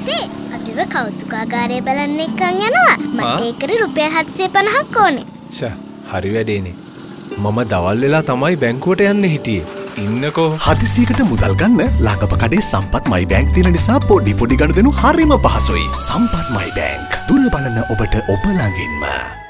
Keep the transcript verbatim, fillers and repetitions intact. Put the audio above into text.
අපේ අපිව කෞතුකාගාරය බලන්න එක්කන් යනවා. මට ඒකට රුපියල් හත්සිය පනහක් ඕනේ. ෂා හරි වැඩේනේ. මම දවල් වෙලා තමයි බැංකුවට යන්න හිටියේ. ඉන්නකෝ. හදිසියකට මුදල් ගන්න ලාගප කඩේ සම්පත් මයි බැංක් තියෙන නිසා පොඩි පොඩි ගනුදෙනු හරිම පහසුයි. සම්පත් මයි බැංක්. දුර බලන ඔබට ඔබ ළඟින්ම.